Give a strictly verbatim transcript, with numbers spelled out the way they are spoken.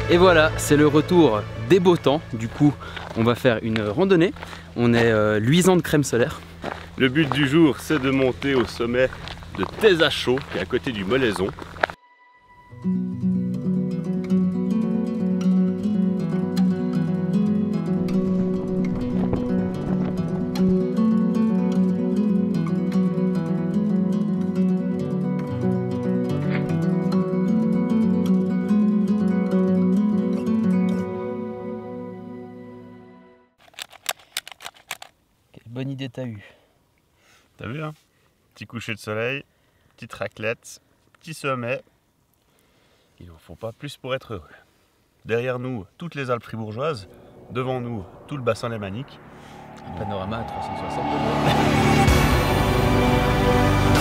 Et voilà, c'est le retour des beaux temps. Du coup, on va faire une randonnée. On est euh, luisant de crème solaire. Le but du jour, c'est de monter au sommet de Tézachaux, qui est à côté du Molaison. Quelle bonne idée t'as eu. T'as vu, hein? Petit coucher de soleil, petite raclette, petit sommet. Il n'en faut pas plus pour être heureux. Derrière nous, toutes les Alpes fribourgeoises. Devant nous, tout le bassin lémanique. Un panorama à trois cent soixante degrés.